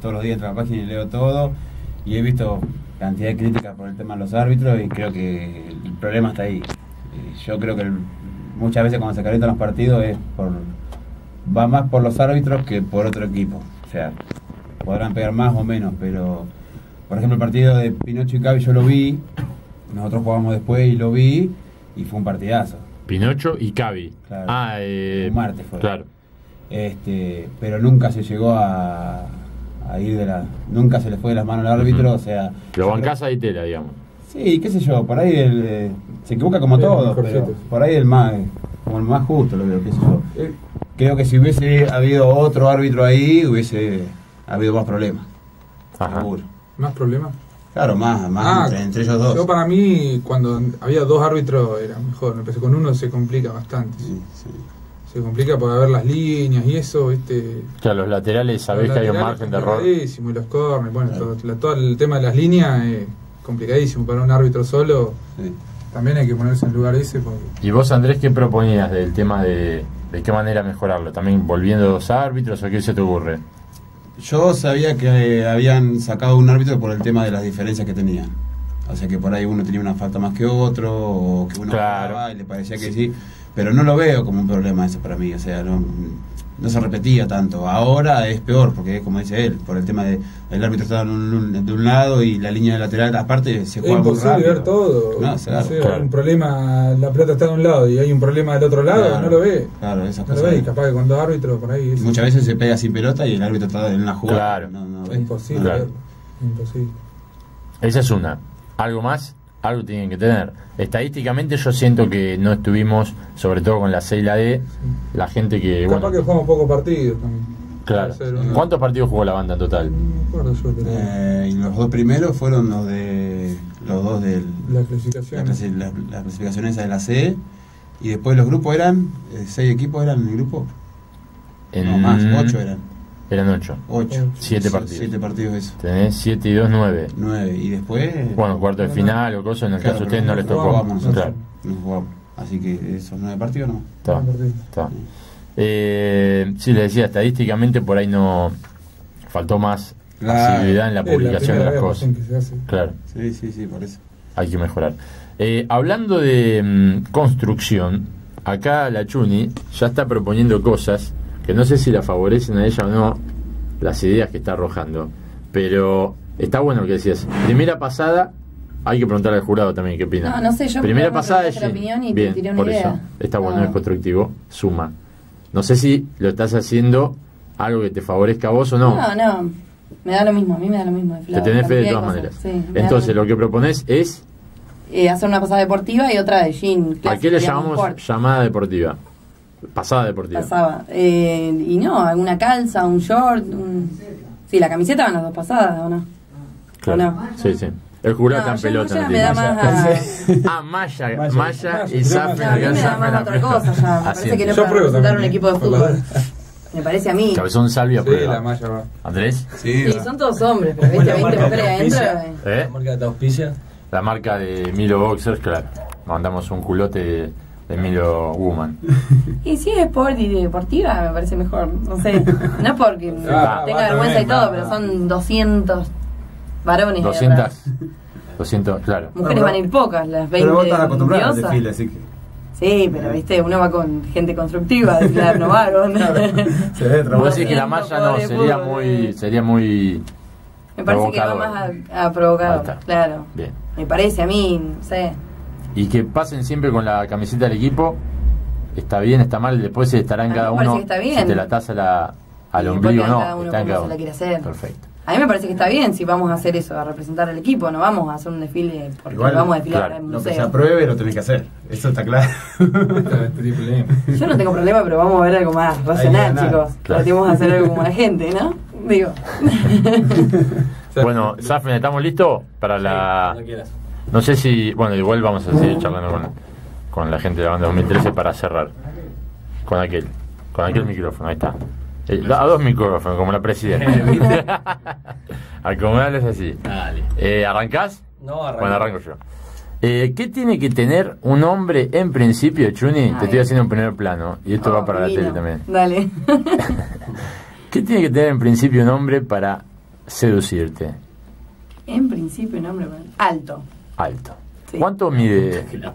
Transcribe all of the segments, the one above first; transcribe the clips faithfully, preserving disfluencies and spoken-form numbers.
todos los días entro a la página y leo todo, y he visto cantidad de críticas por el tema de los árbitros, y creo que el problema está ahí. Yo creo que el, muchas veces cuando se calientan los partidos es por va más por los árbitros que por otro equipo. O sea, podrán pegar más o menos, pero por ejemplo el partido de Pinocho y Cavi yo lo vi, nosotros jugamos después y lo vi, y fue un partidazo. Pinocho y Cavi. Claro. Ah, eh, un martes fue. Claro. Este, pero nunca se llegó a, a ir de la, nunca se le fue de las manos al árbitro, uh-huh. O sea. Lo bancás ahí tela, digamos. Sí, qué sé yo, por ahí el, eh, se equivoca como sí, todos, pero por ahí el más, como el más justo lo veo, qué sé yo. Eh. Creo que si hubiese habido otro árbitro ahí, hubiese habido más problemas. Ajá. Seguro. ¿Más problemas? Claro, más, más ah, entre, entre ellos dos. Yo para mí, cuando había dos árbitros era mejor, me parece con uno se complica bastante. Sí, sí. Se complica para ver las líneas y eso, ¿viste? Claro, los laterales sabés que hay un margen de error. Y los corners, bueno, claro. todo, la, todo el tema de las líneas es complicadísimo para un árbitro solo. Sí. También hay que ponerse en lugar ese. Porque... ¿Y vos, Andrés, qué proponías del tema de, de qué manera mejorarlo? ¿También volviendo dos árbitros o qué se te ocurre? Yo sabía que habían sacado un árbitro por el tema de las diferencias que tenían. O sea que por ahí uno tenía una falta más que otro, o que uno claro. jugaba y le parecía que sí. Pero no lo veo como un problema eso para mí. O sea, no, no se repetía tanto. Ahora es peor, porque como dice él, por el tema de el árbitro estaba en un, de un lado y la línea lateral aparte se juega muy rápido. Es imposible ver todo. No, claro, no sé, claro. Un problema, la pelota está de un lado y hay un problema del otro lado, claro, no lo ve. Claro, esas no cosas. lo ve, y capaz que con dos árbitros por ahí. Muchas eso. veces se pega sin pelota y el árbitro está en una jugada. Claro. No, no, es imposible claro. verlo. Imposible. Esa es una. ¿Algo más? Algo tienen que tener. Estadísticamente yo siento que no estuvimos, sobre todo con la C y la D, sí. La gente que... Capaz bueno, que jugamos pocos partidos también. Claro. Una... ¿Cuántos partidos jugó la banda en total? No me acuerdo yo. Pero... Eh, y los dos primeros fueron los de... Los dos del... La clasificación. La, la, la clasificación esa de la C. Y después los grupos eran... Eh, ¿Seis equipos eran en el grupo? En... No, más, ocho eran. Eran ocho. Ocho. Siete partidos. Siete partidos eso. Tenés siete y dos, nueve. Nueve. Y después... Bueno, cuarto de final o cosas, en el claro, caso de ustedes no les tocó. Jugamos claro. Nos jugamos. Así que esos nueve partidos no. Está, está. Eh, sí, le decía, estadísticamente por ahí no... Faltó más claro. asiduidad en la publicación la de las cosas. Claro. Sí, sí, sí, por eso. Hay que mejorar. Eh, hablando de mmm, construcción, acá la Chuni ya está proponiendo cosas que no sé si la favorecen a ella o no, las ideas que está arrojando, pero está bueno lo que decías. Primera pasada, hay que preguntarle al jurado también qué opina. No, no sé, yo primera pasada es la opinión y bien, te tiré una por idea. eso está bueno, no. Es constructivo, suma. No sé si lo estás haciendo algo que te favorezca a vos o no. No, no, me da lo mismo, a mí me da lo mismo. Te tenés fe de todas maneras. Sí, entonces lo que propones es eh, hacer una pasada deportiva y otra de jean. ¿A qué le llamamos sport. Llamada deportiva? Pasada deportiva. Pasaba. Eh, y no, alguna calza, un short. Un... Sí, la camiseta van las dos pasadas, ¿o no? Claro. ¿O no? Sí, sí. El jurado no, está en pelota. No me da más a... Ah, Maya, Maya, Maya y Zafin. No, a mí me da más a otra cosa ya. Me parece que no para representar un equipo de fútbol. Me parece a mí. Cabezón Salvia, sí, prueba. La Maya va. ¿Andrés? Sí, sí son todos hombres, pero viste, veinte mujeres adentro. ¿Eh? ¿La marca de auspicia? La marca de Milo Boxers, claro. Mandamos un culote de, de Milo Woman. Y si es sport y deportiva, me parece mejor. No sé, no es porque ah, tenga vergüenza y todo, pero son doscientos varones. doscientos, doscientos, claro. Mujeres no, van a ir pocas, las veinte. Pero vos estás acostumbrado al desfile, así que... Sí, pero viste, uno va con gente constructiva, claro, no varón. Se ve vos decís que la malla no, sería muy, sería muy... Me parece que va más a, a provocar, claro. Bien. Me parece a mí, no sé. Y que pasen siempre con la camiseta del equipo, está bien, está mal, después se estará en cada uno. Está bien. Si te la tasa la, al ombligo o no, cada uno está en cada uno. Se la quiere hacer. Perfecto. A mí me parece que está bien si vamos a hacer eso, a representar al equipo, no vamos a hacer un desfile porque igual, vamos a desfilar claro, en un lo museo. que se apruebe lo tenés que hacer, eso está claro. Yo no tengo problema, pero vamos a ver algo más racional, chicos. Claro. Tratemos de hacer algo como la gente, ¿no? Digo. Bueno, Zafin, ¿estamos listos para la...? Sí, no, no sé si... Bueno, igual vamos a seguir charlando con, con la gente de la banda dos mil trece para cerrar. Con aquel, con aquel micrófono, ahí está. A dos micrófonos, como la presidenta. Acomodarles así. Dale. Eh, ¿Arrancás? No, arranco. Bueno, arranco yo. Eh, ¿Qué tiene que tener un hombre en principio, Chuni? Ay. Te estoy haciendo un primer plano. Y esto oh, va para divino. La tele también. Dale. ¿Qué tiene que tener en principio un hombre para seducirte? En principio, un hombre alto. Alto. Sí. ¿Cuánto mide? No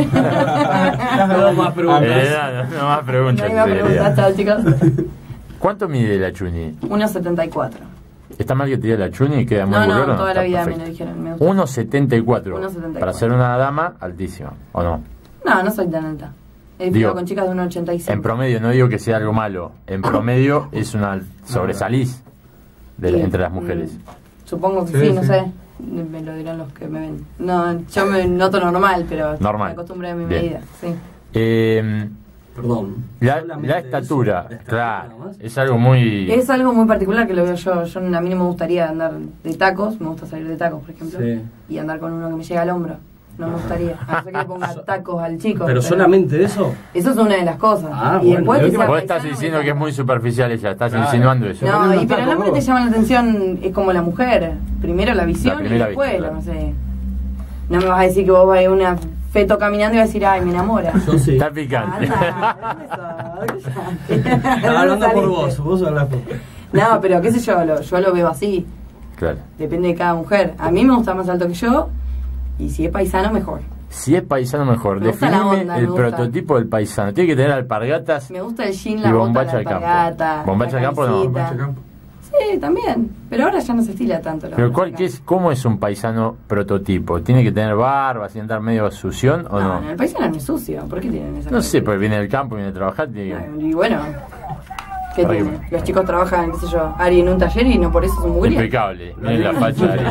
más preguntas. Eh, no, no más preguntas. No hay más preguntas, chao, chicos. ¿Cuánto mide la Chuni? uno setenta y cuatro. ¿Está mal que te diga la Chuni? ¿Queda muy No, no, vulgar o toda Está la vida perfecto. me lo dijeron. Me gusta. uno setenta y cuatro. uno setenta y cuatro. Para ser una dama, altísima, ¿o no? No, no soy tan alta. He Digo, vivido con chicas de uno ochenta y seis. En promedio, no digo que sea algo malo. En promedio es una sobresalís de, Sí. entre las mujeres. Mm, Supongo que Sí, sí, no sí. sé. Me lo dirán los que me ven. No, yo me noto normal, pero Normal. me acostumbré a mi Bien. medida. Sí. Eh, Perdón. la, Solamente la estatura, eso, la estatura claro, nada más. es algo muy... Es algo muy particular que lo veo yo. Yo. A mí no me gustaría andar de tacos, me gusta salir de tacos, por ejemplo, Sí. y andar con uno que me llega al hombro. No me gustaría. A no ser que le ponga tacos al chico. Pero solamente eso. Eso es una de las cosas. Ah, y bueno, después yo que que- sea Vos estás paisano, diciendo me que es muy superficial ella, estás Claro. insinuando eso. Se ponen No, unos y, pero el tacos hombre te vos. llama la atención, es como la mujer. Primero la visión La y primera después, vista, claro. no sé. No me vas a decir que vos vas a ir una feto caminando y vas a decir, ay, me enamora. Yo sí. Está picante. Anda, ¿de dónde sos? ¿De No, dónde hablando por saliste? vos, vos hablas por. No, pero qué sé yo, lo, yo lo veo así. Claro. Depende de cada mujer. A mí me gusta más alto que yo y si es paisano, mejor. Si es paisano, mejor. Me gusta la Definime onda, me el gusta. prototipo del paisano. Tiene que tener alpargatas Me gusta el jean, y la bota, bombacha la al campo. alpargata, Bombacha la al campo no. camisita. Bombacha al campo. Sí, también. Pero ahora ya no se estila tanto. la Pero bombacha ¿cuál, qué es, ¿cómo es un paisano prototipo? ¿Tiene que tener barba, sin andar medio sución o No, no? no, el paisano no es sucio. ¿Por qué tienen esa No sé, característica? porque viene del campo, viene a trabajar. Tiene que- No, y bueno, ¿qué Ay, tiene? bueno. Los chicos trabajan, qué sé yo, Ari en un taller y no por eso son mugrientos. Impecable. Miren la facha de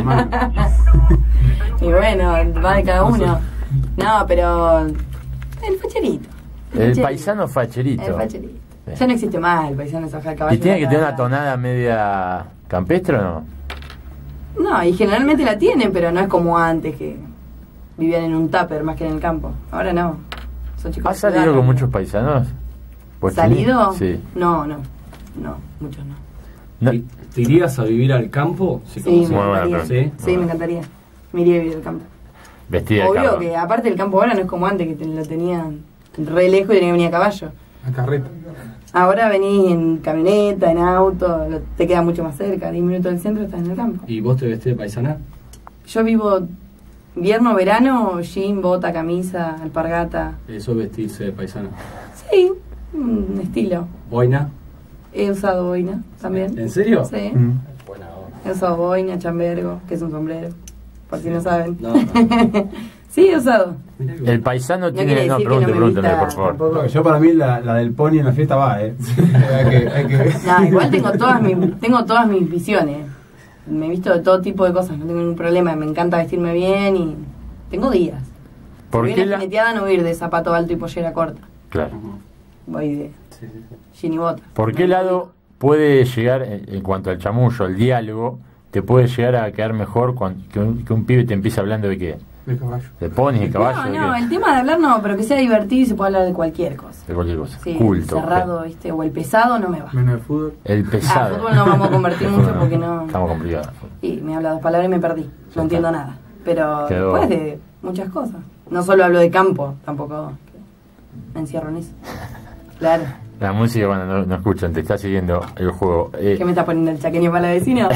Y bueno, va de cada uno. No, pero el facherito. El facherito. paisano facherito. El facherito. Bien. Ya no existe más el paisano soja el caballo. ¿Y tiene que tener una la- tonada media campestre o no? No, y generalmente la tienen, pero no es como antes que vivían en un tupper más que en el campo. Ahora no. Son chicos ¿Has de salido ciudad. con muchos paisanos? ¿Por ¿Salido? Sí. No, no. No, muchos no. No. ¿Te te irías a vivir al campo? Si Sí, me conoces- Muy buena encantaría. pregunta. Sí, me encantaría. Me iría a vivir al campo. Vestida de Obvio carro. que aparte el campo ahora no es como antes, que te lo tenían re lejos y tenía que venir a caballo. La carreta. Ahora venís en camioneta, en auto, lo- te queda mucho más cerca, diez minutos del centro estás en el campo. ¿Y vos te vestís de paisana? Yo vivo invierno, verano, jean, bota, camisa, alpargata. Eso es vestirse de paisana. Sí, un estilo. ¿Boina? He usado boina también. ¿En serio? Sí, Mm. Buena onda. he usado boina, chambergo, que es un sombrero, por si no saben. No, no. Sí, he usado. Mirá que El paisano No tiene... quiere No, decir que pregunte, no me pregúnteme, vista por favor. tampoco. Yo para mí la, la del pony en la fiesta va, ¿eh? hay que, hay que... No, igual tengo todas mis, tengo todas mis visiones. Me he visto de todo tipo de cosas, no tengo ningún problema. Me encanta vestirme bien y tengo días. ¿Por Si qué voy a la...? la jineteada no voy a ir de zapato alto y pollera corta. Claro. Voy de Sí, sí, sí. jean y bota. ¿Por qué lado puede llegar, en en cuanto al chamullo, el diálogo, te puede llegar a quedar mejor cuando, que, un, que un pibe te empiece hablando de qué? De caballo. ¿De ponis, de caballo? No, de no, qué? el tema de hablar no, pero que sea divertido y se pueda hablar de cualquier cosa. De cualquier cosa. Sí, Culto. cerrado, ¿viste? O el pesado no me va. Menos de fútbol. El Ah, pesado. fútbol no vamos a convertir mucho porque no. Estamos complicados. Y me habla dos palabras y me perdí. No entiendo nada. Pero Quedó- después de muchas cosas. No solo hablo de campo, tampoco me encierro en eso. Claro. La música, cuando no, no escuchan, te está siguiendo el juego. Eh, ¿Qué me está poniendo el chaqueño para la vecina?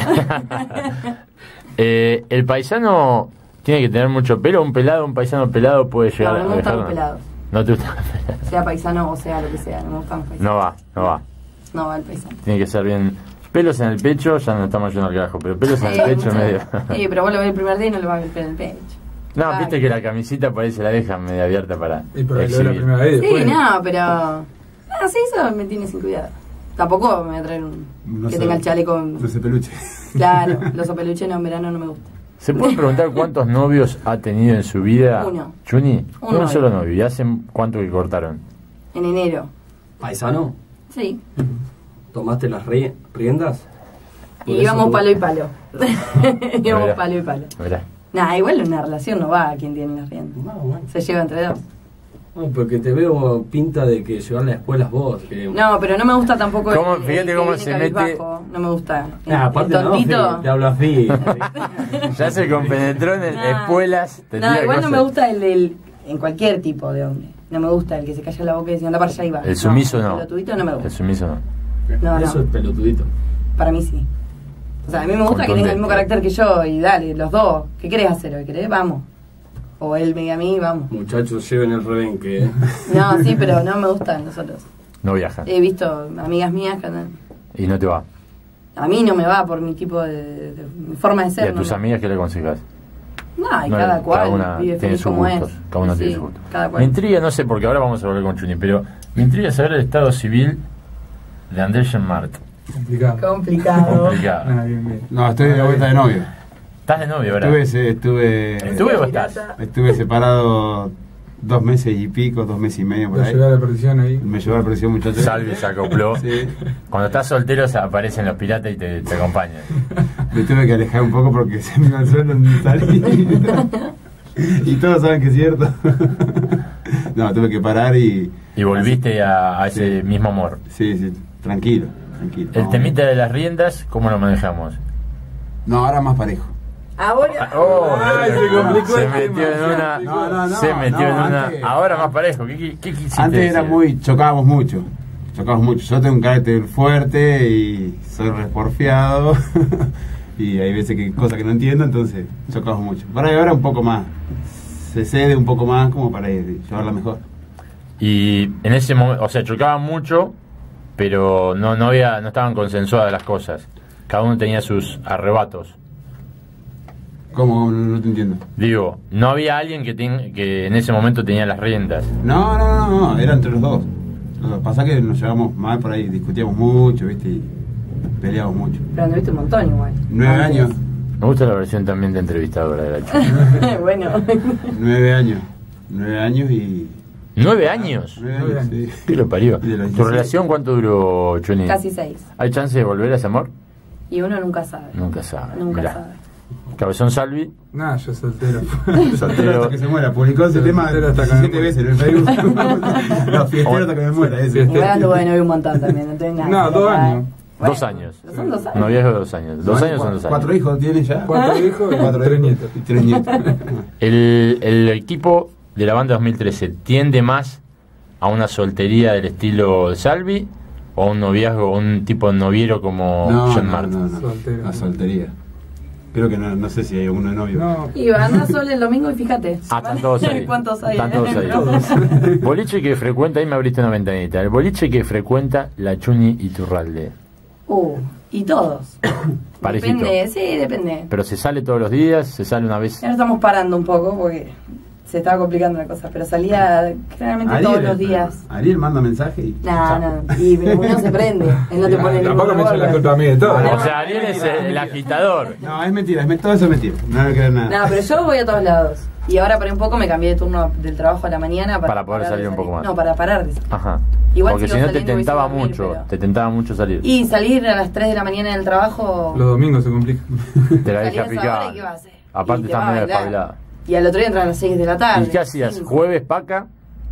eh, el paisano tiene que tener mucho pelo. Un pelado, un paisano pelado puede llegar No, no me a gustan los dejarlo. pelados. No te gustan los pelados. Sea paisano o sea lo que sea, no me gustan los paisanos. No va, no va. No va el paisano. Tiene que ser bien. Pelos en el pecho, ya no estamos yendo al carajo, pero pelos en el Sí, pecho mucho. medio. Sí, pero vos lo ves el primer día y no lo vas a ver el pelo en el pecho. No, Ay. viste que la camisita por ahí se la dejan media abierta para Y por ahí lo de la exhibir. primera vez. Sí, después. no, pero. Ah, sí, eso me tiene sin cuidado. Tampoco me voy a traer un. No que sé. tenga el chaleco. No sé, peluche. Claro, los peluches no, en verano no me gustan. ¿Se puede preguntar cuántos novios ha tenido en su vida? Uno. ¿Chuni? Un Un novio. solo novio. ¿Y hace cuánto que cortaron? En enero. ¿Paisano? Sí. ¿Tomaste las ri- riendas? Por Y eso íbamos tú- palo y palo. íbamos Mirá. palo y palo. Mirá. Nah, igual una relación no va a quien tiene las riendas. No, bueno. Se lleva entre dos. No, porque te veo pinta de que llevar la escuela es vos. Que... No, pero no me gusta tampoco. ¿Cómo? el- el Fíjate que cómo viene se mete- cabizbajo. No me gusta. El, Ah, aparte el no, tontito. sí, te hablo así. Ya se compenetró en Nah. espuelas. te No, tira igual no cosas. me gusta el, el. En cualquier tipo de hombre. No me gusta el que se calla la boca y dice anda para allá y va. El sumiso no. El pelotudito no me El gusta. sumiso no. No, Eso no. es pelotudito. Para mí sí. O sea, a mí me gusta que tenga el mismo carácter que yo y dale, los dos. ¿Qué querés hacer hoy? ¿Querés? Vamos. O él me diga a mí, vamos. Muchachos, lleven el rebenque. ¿eh? No, sí, pero no me gustan los otros. No viajan. He visto amigas mías que andan. Y no te va. A mí no me va por mi tipo de, de, de mi forma de ser. ¿Y a tus no, amigas qué le aconsejas? No, y No, cada cual una vive tiene feliz sus como gustos, es. cada uno Sí, tiene sus gustos. cada Me cual. intriga, no sé, porque ahora vamos a hablar con Chuni, pero me intriga saber el estado civil de Andrés Mart. Complicado. Complicado. Complicado. Ah, bien, bien. No, estoy de vuelta de novio. ¿Estás de novio ahora? Estuve, se- estuve, ¿Estuve o estás? estuve separado dos meses y pico, dos meses y medio por Te ahí. llevé a la perdición ahí. Me llevó a la presión, muchachos. Salvi se acopló. Sí. Cuando estás soltero se aparecen los piratas y te, te acompañan. Me tuve que alejar un poco porque se me iba al suelo en salir. Y todos saben que es cierto. No, tuve que parar y... Y volviste a, a ese Sí. mismo amor. Sí, sí, tranquilo, tranquilo. El temita de las riendas, ¿cómo lo manejamos? No, ahora más parejo. Ahora. Oh, Ay, se complicó se el metió tema, en se una. complicó. No, no, no, se metió no, en una. antes- Ahora más parejo. ¿Qué, qué, qué quisiste Antes era decir? muy... chocábamos mucho. Chocábamos mucho. Yo tengo un carácter fuerte y soy resporfiado. Y hay veces que cosas que no entiendo, entonces chocamos mucho. Para ahora un poco más. Se cede un poco más como para ir- llevarla mejor. Y en ese momento, o sea, chocaban mucho, pero no, no había, no estaban consensuadas las cosas. Cada uno tenía sus arrebatos. ¿Cómo? No, no te entiendo. Digo, no había alguien que, ten- que en ese momento tenía las riendas. No, no, no, no, era entre los dos. Lo que pasa es que nos llevamos mal por ahí, discutíamos mucho, ¿viste? Y peleábamos mucho. Pero anduviste un montón igual. Nueve Antes. años, Me gusta la versión también de entrevistadora de la chica. Bueno. nueve años, nueve años y... ¿Nueve años? Nueve Nueve años, años. sí. ¿Qué lo parió? Y de los ¿Tu dieciséis. relación cuánto duró, Chuni? Casi seis. ¿Hay chance de volver a ese amor? Y uno nunca sabe. Nunca sabe. Nunca Mirá. sabe. Cabezón Salvi, Nah, yo soltero. Soltero hasta que se muera, publicó ese tema Soltero hasta que me diecisiete veces en el Facebook. No, fiestero hasta que me muera, ese. Fiestero. Igual anduve de novio un montón también, no tengo nada. No, dos años. Bueno, dos años. Son dos años. Noviazgo de dos años. Dos años son dos años. ¿Cuatro hijos tiene ya? Cuatro hijos y Cuatro tres hijos nietos. Y tres nietos. El, el equipo de la banda dos mil trece tiende más a una soltería del estilo Salvi o a un noviazgo, un tipo de noviero como No, John no, Martin. no, no. Soltero. La soltería. Creo que no, no sé si hay uno de novio. No, Y anda solo el domingo y fíjate. Ah, están todos ahí. ¿Cuántos hay? Están todos ahí. Boliche que frecuenta, ahí me abriste una ventanita. El boliche que frecuenta la Chuni Iturralde. Uh, y todos. Parejito. Depende, sí, depende. Pero se sale todos los días, se sale una vez. Ahora estamos parando un poco porque se estaba complicando la cosa, pero salía generalmente Ariel, todos los días. Ariel manda mensaje y... No, no, y uno se prende, él no te pone tampoco me echa la culpa a mí de todo. O ¿no? sea, Ariel es el, el agitador. No, es mentira, es men- todo eso es mentira. No me creer nada. No, pero yo voy a todos lados. Y ahora paré un poco, me cambié de turno del trabajo a la mañana para, Para poder parar de salir un poco más. No, para parar de salir. Ajá. Igual Porque sigo si no te saliendo y tentaba sigo a dormir, mucho, pero- te tentaba mucho salir. Y salir a las tres de la mañana del trabajo. Los domingos se complica. Te la salís deja a esa hora, picada. ¿y qué vas a hacer? Aparte Y te estás vas a medio bailar. despabilada. Y al otro día entran a las seis de la tarde. ¿Y qué hacías? cinco. ¿Jueves, paca?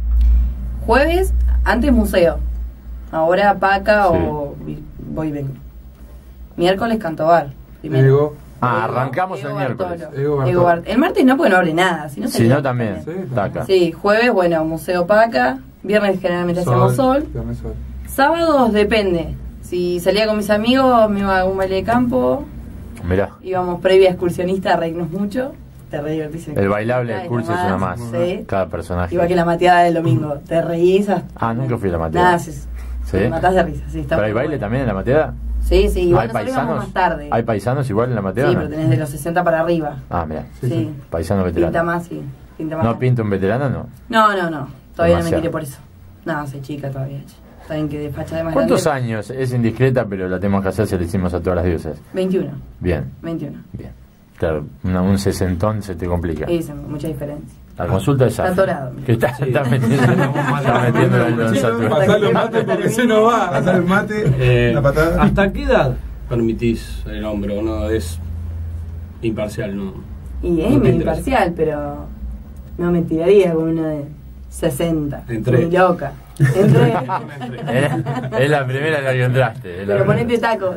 Jueves, antes museo. Ahora paca Sí. o vi- voy y vengo. Miércoles cantobar. Primero. Digo, Ah, Ego, arrancamos Ego el miércoles. Bartolo. Ego Bartolo. Ego Bart- El martes no, porque no abre nada. Si no, Si sería no, también. Sí, Taca. Sí, jueves, bueno, museo paca. Viernes generalmente hacemos sol. viernes sol. Sábados depende. Si salía con mis amigos, me iba a un baile de campo. Mirá. Íbamos previa excursionista a reírnos mucho. Te re divertís. El bailable del Ay, curso es una más. Sí. Cada personaje. Igual que la mateada del domingo. Te reís hasta... Ah, nunca fui a la mateada. Nada, sí, ¿Sí? te matás de risa. Sí, está ¿Pero hay muy baile bueno. también en la mateada? Sí, sí, igual ¿Hay nosotros íbamos paisanos? más tarde. ¿Hay paisanos igual en la mateada? Sí, no? pero tenés de los sesenta para arriba. Ah, mira. Sí. sí. Paisano Pinta veterano. más, sí. Pinta más. ¿No pinta un veterano? No. No, no, no. Todavía no Demasiado. me tiré por eso. No, soy chica todavía. Está bien que despacha de más ¿Cuántos grande. años? Es indiscreta, pero la tenemos que hacer, se le hicimos a todas las diosas. veintiuno. Bien, veintiuno. bien. Claro, una- un sesentón se te complica. Sí, sí, mucha diferencia. La consulta es Está Safi, atorado. que está, está metiendo, está metiendo el don Saturno. Pasá los mates porque se nos va. Pasar el mate, Eh, la patada. ¿Hasta qué edad permitís el hombre o no? Es imparcial, ¿no? Y es No te medio interesa. imparcial, pero no me tiraría con una de sesenta. Entré. Ni loca. Entré. Es, es la primera en la que entraste. es la Pero primera. ponete tacos.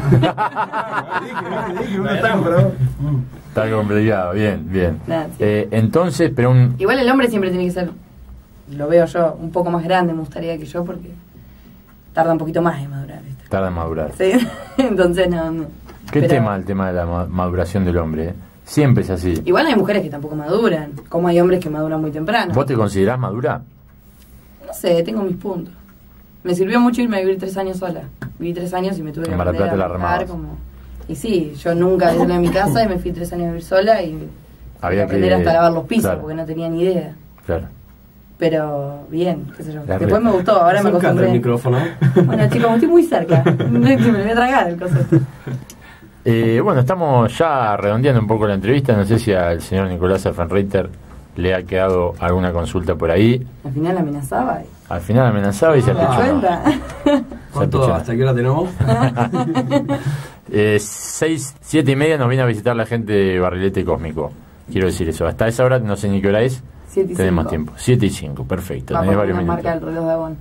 Dije, uno está, pero- Está complicado, bien, bien. Nada, sí. Eh, entonces, pero un... Igual el hombre siempre tiene que ser, lo veo yo, un poco más grande, me gustaría que yo, porque tarda un poquito más en madurar. ¿viste? Tarda en madurar. Sí, entonces no, no, ¿Qué Pero- tema el tema de la ma- maduración del hombre? ¿eh? Siempre es así. Igual hay mujeres que tampoco maduran, como hay hombres que maduran muy temprano. ¿Vos te considerás madura? No sé, tengo mis puntos. Me sirvió mucho irme a vivir tres años sola. Viví tres años y me tuve que En Mar del aprender Plata a la manejar remabas. como... Y sí, yo nunca desde de mi casa y me fui tres años a vivir sola y tuve Había que aprender que- hasta a lavar los pisos claro. porque no tenía ni idea. Claro. Pero bien, qué sé yo. La Después re- me gustó, ahora me Acércate acostumbré. el micrófono. Bueno, chicos, estoy muy cerca. Me lo voy a tragar el coso. Eh, bueno, estamos ya redondeando un poco la entrevista. No sé si al señor Nicolás Affenreiter le ha quedado alguna consulta por ahí. Al final amenazaba. y- Al final amenazaba y se ¿Te das apechó. cuenta? ¿Cuánto? ¿Hasta qué hora tenemos? Eh, seis, siete y media nos viene a visitar la gente de Barrilete Cósmico. Quiero decir eso. Hasta esa hora no sé ni qué hora es. Siete y Tenemos cinco. tiempo. Siete y cinco, perfecto. Va a Tenés poner varios una marca minutos. del reloj de Avon.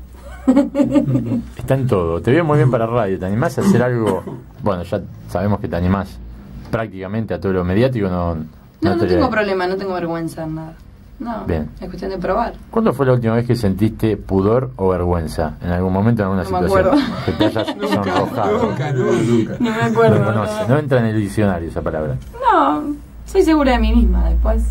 Está en todo. Te veo muy bien para radio. ¿Te animás a hacer algo? Bueno, ya sabemos que te animás prácticamente a todo lo mediático. No, No, no te- tengo problema, no tengo vergüenza en nada. No, Bien. es cuestión de probar. ¿Cuándo fue la última vez que sentiste pudor o vergüenza? ¿En algún momento, en alguna No me situación? acuerdo. Que te hayas sonrojado. Nunca, nunca. No me No acuerdo. conoce, no entra en el diccionario esa palabra. No, soy segura de mí misma después.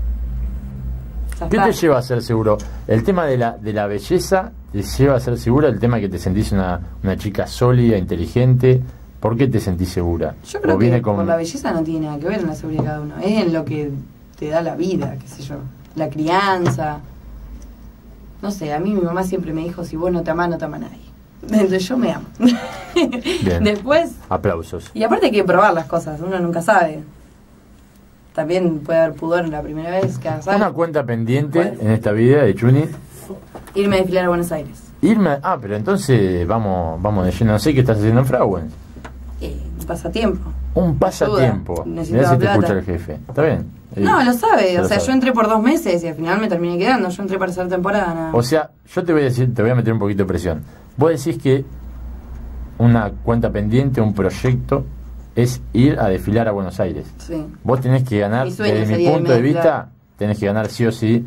Ya ¿Qué está. te lleva a ser seguro? ¿El tema de la, de la belleza te lleva a ser segura? ¿El tema que te sentís una, una chica sólida, inteligente? ¿Por qué te sentís segura? Yo creo ¿O viene que con- por la belleza no tiene nada que ver en la seguridad de cada uno. Es en lo que te da la vida, qué sé yo. La crianza. No sé, a mí mi mamá siempre me dijo, si vos no te amás, no te ama nadie. Entonces yo me amo. Bien. Después, Aplausos. y aparte hay que probar las cosas, uno nunca sabe. También puede haber pudor en la primera vez que hagas Una algo. cuenta pendiente ¿Cuál? en esta vida de Chuni. Irme a desfilar a Buenos Aires. Irme. Ah, pero entonces vamos vamos de lleno. No sé qué estás haciendo en Frauen. Eh, un pasatiempo. Un pasatiempo. Mirá Necesitaba si te plata. escucha el jefe. ¿Está bien? Eh, No, lo sabe. ya O lo sea, sabe. yo entré por dos meses y al final me terminé quedando. Yo entré para hacer temporada. Nada. O sea, yo te voy a decir, te voy a meter un poquito de presión. Vos decís que una cuenta pendiente, un proyecto, es ir a desfilar a Buenos Aires. Sí. Vos tenés que ganar, Mi sueño desde mi sería punto irme de a vista, desfilar. tenés que ganar sí o sí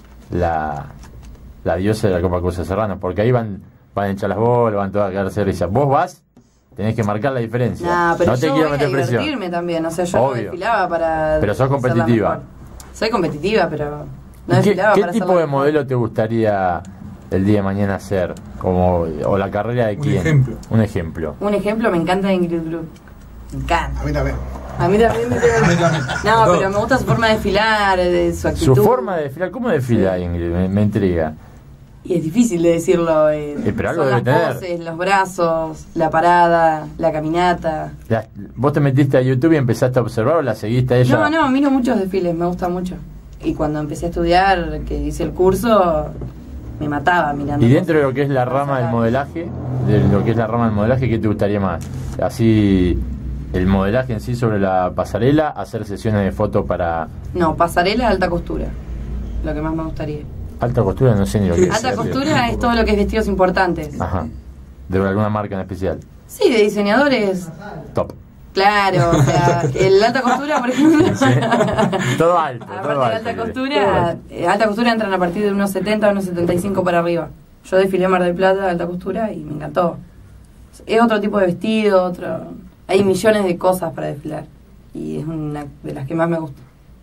la, la diosa de la Copa Cosa Serrano, porque ahí van, van a echar las bolas, van todas a quedarse risas. Vos vas, tenés que marcar la diferencia. Nah, pero no te yo quiero voy a meter presión. divertirme también. O sea, yo no Obvio. desfilaba para. Pero sos ser la competitiva. mejor. Soy competitiva, pero no ¿Y ¿Qué, desfilaba qué para ser tipo la de mejor. modelo te gustaría el día de mañana hacer? Como, o la carrera de Un quién? ejemplo. Un ejemplo. Un ejemplo, me encanta Ingrid Blue. Me encanta. A mí también. A mí también me A mí también. No, Todo. pero me gusta su forma de desfilar, de su actitud. Su forma de desfilar, ¿cómo desfila Ingrid? Me, me intriga. Y es difícil de decirlo. Eh, Eh, pero algo Son debe las tener. poses, los brazos, la parada, la caminata. La- ¿Vos te metiste a YouTube y empezaste a observar o la seguiste a ella? No, no, miro muchos desfiles, me gusta mucho. Y cuando empecé a estudiar, que hice el curso, me mataba mirando. Y dentro de cosas. lo que es la rama del Sacar. modelaje, de lo que es la rama del modelaje, ¿qué te gustaría más? Así, el modelaje en sí sobre la pasarela, hacer sesiones de fotos para No, pasarela, alta costura. Lo que más me gustaría. alta costura, no sé ni lo que es. Alta costura es todo lo que es vestidos importantes. Ajá. ¿De alguna marca en especial? Sí, de diseñadores. Top. Claro, o sea, el alta costura, por ejemplo. Todo alto, Aparte todo de alto. alta costura, eh, alta costura entran a partir de unos setenta, unos setenta y cinco para arriba. Yo desfilé en Mar del Plata de alta costura y me encantó. Es otro tipo de vestido, otro. Hay millones de cosas para desfilar y es una de las que más me gusta.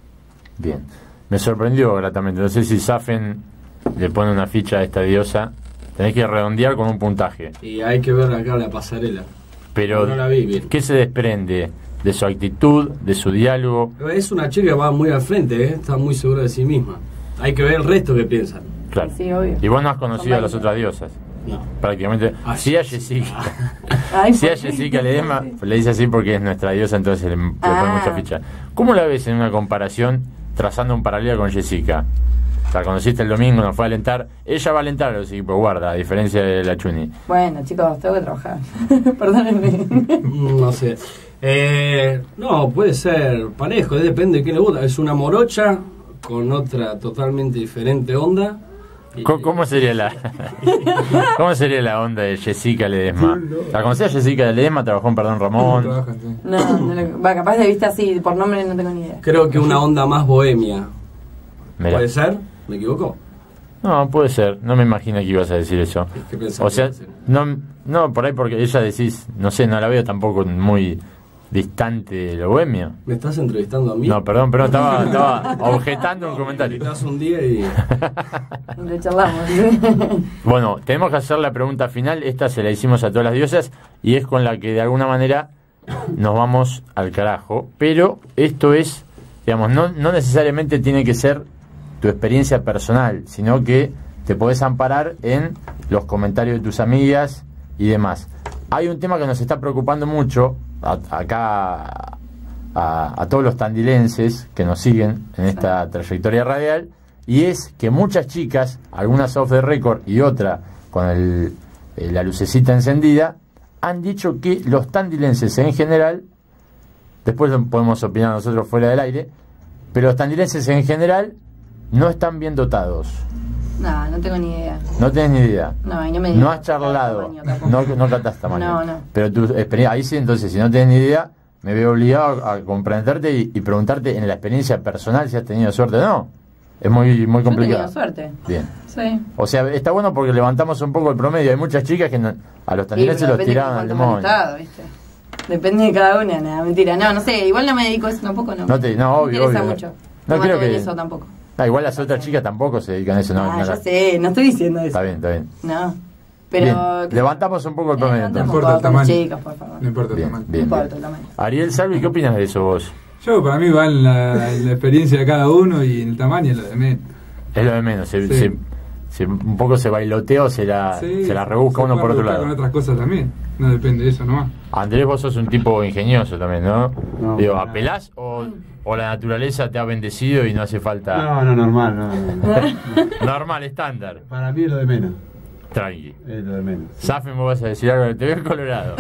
Bien. Me sorprendió gratamente. No sé si Safen le pone una ficha a esta diosa. Tenés que redondear con un puntaje. Y hay que ver acá la pasarela. Pero, No la vi bien. ¿qué se desprende de su actitud, de su diálogo? Es una chica que va muy al frente, ¿eh? Está muy segura de sí misma. Hay que ver el resto que piensan. Claro. Sí, obvio. Y vos no has conocido a las Son otras diosas. No. Prácticamente. Ah, Sí a sí. Jessica. Ay, Sí a ¿por qué? Jessica Ledesma, le dice así porque es nuestra diosa, entonces le, le pone Ah. mucha ficha. ¿Cómo la ves en una comparación, trazando un paralelo con Jessica? La conociste el domingo, nos fue a alentar. Ella va a alentar a los equipos, guarda, a diferencia de la Chuni. Bueno, chicos, tengo que trabajar. Perdónenme. No sé. Eh, no, puede ser parejo, eh, depende de qué le gusta. Es una morocha con otra totalmente diferente onda. Y- ¿Cómo, cómo sería la cómo sería la onda de Jessica Ledesma? ¿La conocía Jessica Ledesma? ¿Trabajó en Perdón Ramón? Trabajan, sí. No, no lo- va, capaz de vista así, por nombre no tengo ni idea. Creo que una onda más bohemia. Mirá. ¿Puede ser? ¿Me equivoco? No, puede ser. No me imagino que ibas a decir eso. ¿Qué pensás O sea, que iba a no, no, por ahí porque ella decís, no sé, no la veo tampoco muy distante de lo bohemio. ¿Me estás entrevistando a mí? No, perdón, pero estaba, estaba objetando un comentario. Me invitas un día y... Le charlamos. Bueno, tenemos que hacer la pregunta final. Esta se la hicimos a todas las diosas y es con la que de alguna manera nos vamos al carajo. Pero esto es, digamos, no, no necesariamente tiene que ser tu experiencia personal, sino que te podés amparar en los comentarios de tus amigas y demás. Hay un tema que nos está preocupando mucho a, acá a, a todos los tandilenses que nos siguen en esta trayectoria radial, y es que muchas chicas, algunas off the record y otra con el, eh, la lucecita encendida, han dicho que los tandilenses en general, después podemos opinar nosotros fuera del aire, pero los tandilenses en general no están bien dotados. No, no tengo ni idea. No tenés ni idea. No, y no me No has charlado. No, no catás tamaño. No, no. Pero tu experiencia, ahí sí, entonces, si no tenés ni idea, me veo obligado a, a comprenderte y, y preguntarte en la experiencia personal si has tenido suerte o no. Es muy, muy complicado. Yo he tenido suerte. Bien. Sí. O sea, está bueno porque levantamos un poco el promedio. Hay muchas chicas que no, a los tandilenses los tiraban al demonio. ¿Viste? Depende de cada una, nada, mentira. No, no sé, igual no me dedico a eso tampoco, no. No, te, no, obvio, me interesa obvio. mucho. No, No, creo me que eso tampoco. Ah, igual las otras chicas tampoco se dedican a eso. No, Ah, no, ya la- sé, no estoy diciendo eso. Está bien, está bien. No. Pero. Bien, levantamos un poco el Eh, promedio. no entonces. No importa el Con las tamaño. chicas, por favor. No importa el Bien, tamaño. bien, No bien. importa el tamaño. Ariel Salvi, ¿qué opinas de eso vos? Yo, para mí, va en la, en la experiencia de cada uno y en el tamaño, lo de menos. Es lo de menos. Se, Sí. se- se- un poco se bailotea o se la, Sí, se la rebusca se uno puede por otro rebuscar lado. con otras cosas también. No depende de eso nomás. Andrés, vos sos un tipo ingenioso también, ¿no? No, Digo, no. ¿apelás o, o la naturaleza te ha bendecido y no hace falta? No, no, normal. No, no. Normal, estándar. Para mí es lo de menos. Tranqui. Es lo de menos. Safen, vos vas a decir algo, te veo colorado.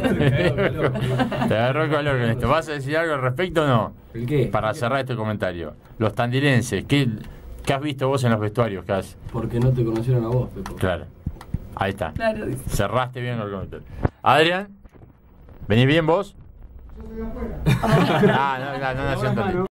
Te agarró color con esto. ¿Vas a decir algo al respecto o no? ¿El qué? Para cerrar este comentario. Los tandilenses, ¿qué, qué has visto vos en los vestuarios, Cas? Porque no te conocieron a vos, Pepo. Claro. Ahí está. Claro, dice. Cerraste bien el comentario. Adrián, ¿venís bien vos? Ah, no, no, no nació en Tandil.